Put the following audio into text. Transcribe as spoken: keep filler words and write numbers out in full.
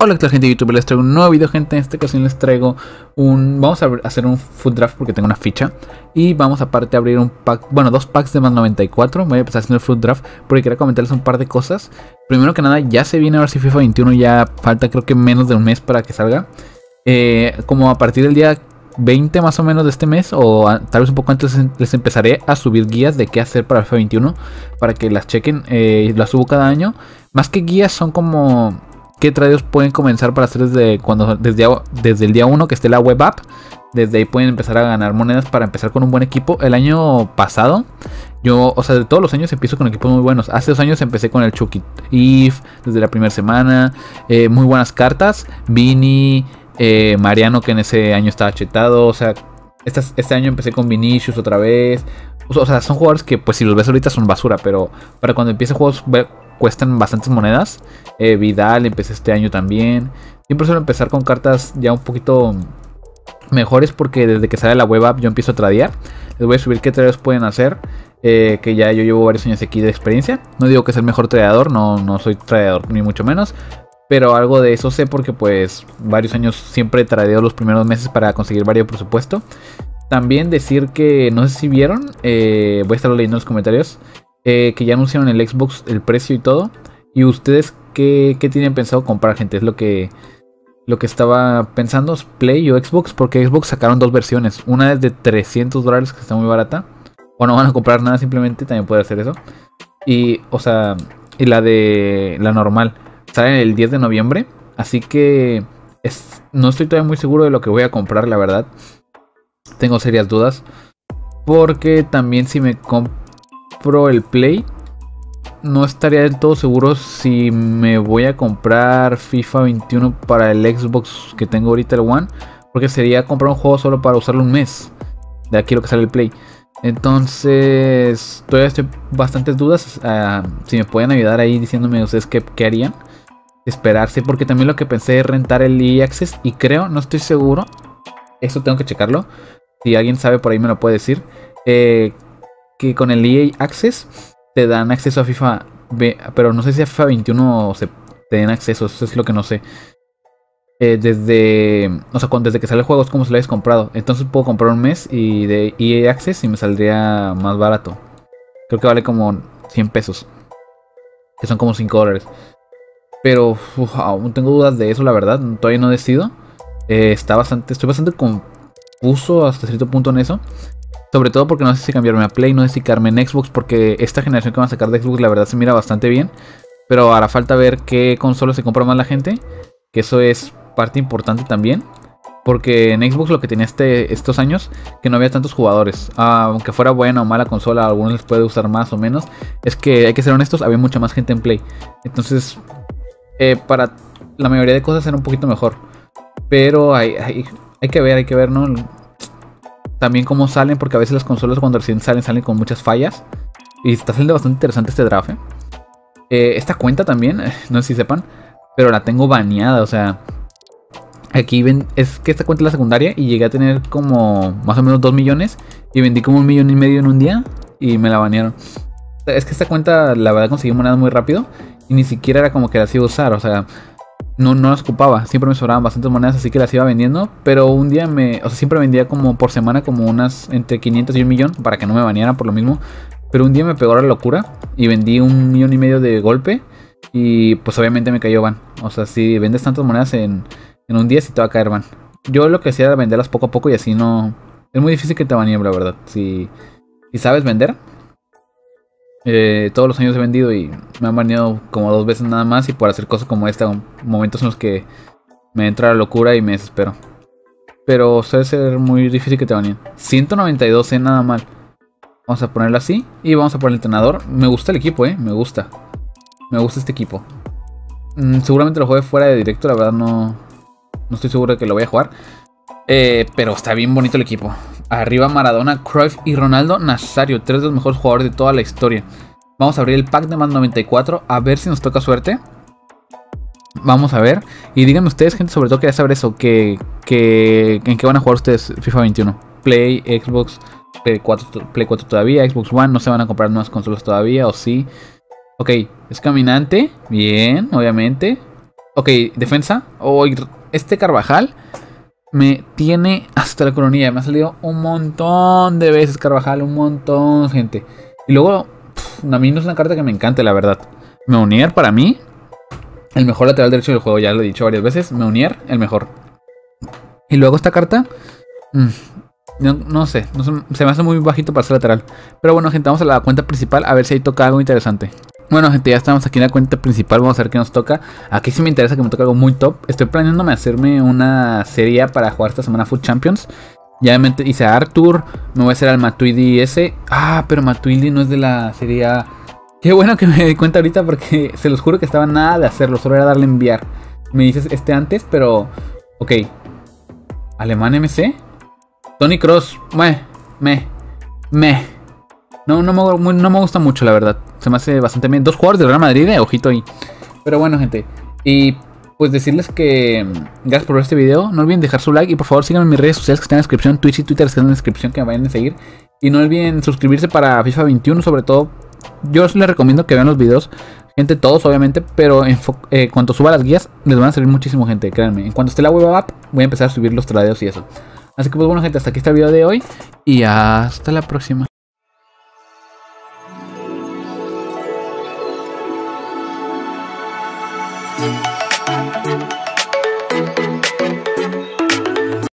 Hola, ¿qué tal, gente de YouTube? Les traigo un nuevo video, gente. En esta ocasión les traigo un... Vamos a hacer un full draft porque tengo una ficha. Y vamos aparte a abrir un pack, bueno, dos packs de más noventa y cuatro. Voy a empezar haciendo el full draft porque quería comentarles un par de cosas. Primero que nada, ya se viene ahora sí FIFA veintiuno. Ya falta creo que menos de un mes para que salga. Eh, como a partir del día veinte más o menos de este mes, o a, tal vez un poco antes, les empezaré a subir guías de qué hacer para FIFA veintiuno. Para que las chequen. Eh, las subo cada año. Más que guías son como... qué tradeos pueden comenzar para hacer desde cuando desde, desde el día uno que esté la web app. Desde ahí pueden empezar a ganar monedas para empezar con un buen equipo. El año pasado, yo, o sea, de todos los años empiezo con equipos muy buenos. Hace dos años empecé con el Chucky If desde la primera semana. Eh, muy buenas cartas. Vini, eh, Mariano, que en ese año estaba chetado. O sea, este, este año empecé con Vinicius otra vez. O sea, son jugadores que, pues, si los ves ahorita son basura. Pero para cuando empiece juegos cuestan bastantes monedas. eh, Vidal empecé este año también. Siempre suelo empezar con cartas ya un poquito mejores, porque desde que sale la web app yo empiezo a tradear. Les voy a subir qué tradeos pueden hacer, eh, que ya yo llevo varios años aquí de experiencia. No digo que sea el mejor tradeador, no, no soy tradeador ni mucho menos, pero algo de eso sé porque pues varios años siempre tradeo los primeros meses para conseguir varios presupuesto. También decir que no sé si vieron, eh, voy a estar leyendo en los comentarios, Eh, que ya anunciaron el Xbox, el precio y todo. Y ustedes, ¿qué, qué tienen pensado comprar, gente? Es lo que lo que estaba pensando, Play o Xbox, porque Xbox sacaron dos versiones. Una es de trescientos dólares, que está muy barata, o no van a comprar nada, simplemente también puede hacer eso. Y, o sea, y la de la normal sale el diez de noviembre. Así que es, no estoy todavía muy seguro de lo que voy a comprar, la verdad. Tengo serias dudas, porque también si me compro Pro el Play, no estaría del todo seguro si me voy a comprar FIFA veintiuno para el Xbox que tengo ahorita, el One, porque sería comprar un juego solo para usarlo un mes de aquí lo que sale el Play. Entonces todavía estoy bastantes dudas. Uh, si me pueden ayudar ahí diciéndome ustedes qué, qué harían. Esperarse, porque también lo que pensé es rentar el E A Access, y creo, no estoy seguro, eso tengo que checarlo, si alguien sabe por ahí me lo puede decir, eh, que con el E A Access te dan acceso a FIFA, pero no sé si a FIFA veintiuno se te den acceso, eso es lo que no sé. Eh, desde, o sea, desde que sale el juego es como si lo hayas comprado. Entonces puedo comprar un mes y de E A Access y me saldría más barato. Creo que vale como cien pesos, que son como cinco dólares. Pero uf, aún tengo dudas de eso, la verdad. Todavía no decido. Eh, está bastante, estoy bastante confuso hasta cierto punto en eso. Sobre todo porque no sé si cambiarme a Play, no sé si quedarme en Xbox, porque esta generación que van a sacar de Xbox la verdad se mira bastante bien. Pero hará falta ver qué consola se compra más la gente, que eso es parte importante también. Porque en Xbox lo que tenía este, estos años, que no había tantos jugadores. Ah, aunque fuera buena o mala consola, a algunos les puede usar más o menos. Es que hay que ser honestos, había mucha más gente en Play. Entonces, eh, para la mayoría de cosas era un poquito mejor. Pero hay, hay, hay que ver, hay que ver, ¿no? También cómo salen, porque a veces las consolas cuando recién salen, salen con muchas fallas. Y está saliendo bastante interesante este draft, ¿eh? Eh, esta cuenta también, no sé si sepan, pero la tengo baneada, o sea... Aquí ven, es que esta cuenta es la secundaria y llegué a tener como más o menos dos millones. Y vendí como un millón y medio en un día y me la banearon. Es que esta cuenta, la verdad, conseguí monedas muy rápido. Y ni siquiera era como que las iba a usar, o sea... No, no las ocupaba, siempre me sobraban bastantes monedas, así que las iba vendiendo. Pero un día me, o sea, siempre vendía como por semana como unas entre quinientos y un millón, para que no me banearan por lo mismo. Pero un día me pegó la locura y vendí un millón y medio de golpe. Y pues obviamente me cayó ban. O sea, si vendes tantas monedas en, en un día, sí te va a caer ban. Yo lo que hacía era venderlas poco a poco y así no... Es muy difícil que te baneen, la verdad. Si, si sabes vender... Eh, todos los años he vendido y me han baneado como dos veces nada más, y por hacer cosas como esta, momentos en los que me entra la locura y me desespero. Pero suele ser muy difícil que te baneen. ciento noventa y dos, eh, nada mal. Vamos a ponerlo así y vamos a poner el entrenador. Me gusta el equipo, eh, me gusta. Me gusta este equipo. mm, Seguramente lo juegue fuera de directo, la verdad no, no estoy seguro de que lo voy a jugar. Eh, pero está bien bonito el equipo. Arriba Maradona, Cruyff y Ronaldo Nazario, tres de los mejores jugadores de toda la historia. Vamos a abrir el pack de más noventa y cuatro, a ver si nos toca suerte. Vamos a ver. Y díganme ustedes, gente, sobre todo quería saber eso, que, que, ¿en qué van a jugar ustedes FIFA veintiuno? Play, Xbox, Play cuatro, Play cuatro todavía, Xbox One, no se van a comprar nuevas consolas todavía, o sí. Ok, es caminante, bien, obviamente. Ok, defensa. Oh, este Carvajal me tiene hasta la coronilla. Me ha salido un montón de veces Carvajal, un montón, gente. Y luego, pff, a mí no es una carta que me encante, la verdad. Meunier para mí, el mejor lateral derecho del juego, ya lo he dicho varias veces. Meunier, el mejor. Y luego esta carta, mmm, no, no sé, no se, se me hace muy bajito para ser lateral. Pero bueno, gente, vamos a la cuenta principal a ver si ahí toca algo interesante. Bueno, gente, ya estamos aquí en la cuenta principal. Vamos a ver qué nos toca. Aquí sí me interesa que me toque algo muy top. Estoy planeándome hacerme una serie para jugar esta semana Foot Champions. Ya me hice a Arthur. Me voy a hacer al Matuidi ese. Ah, pero Matuidi no es de la serie A. Qué bueno que me di cuenta ahorita porque se los juro que estaba nada de hacerlo. Solo era darle enviar. Me dices este antes, pero... Ok. Alemán M C. Tony Cross. Me. Me. Me. No, no me, no me gusta mucho, la verdad. Se me hace bastante bien. Dos jugadores del Real Madrid, eh, ojito ahí. Pero bueno, gente. Y pues decirles que gracias por ver este video. No olviden dejar su like. Y por favor síganme en mis redes sociales que están en la descripción. Twitch y Twitter están en la descripción, que me vayan a seguir. Y no olviden suscribirse para FIFA veintiuno. Sobre todo, yo les recomiendo que vean los videos. Gente, todos obviamente. Pero en eh, cuanto suba las guías, les van a servir muchísimo, gente. Créanme. En cuanto esté la web app, voy a empezar a subir los tradeos y eso. Así que pues bueno, gente, hasta aquí está el video de hoy. Y hasta la próxima. Thank you.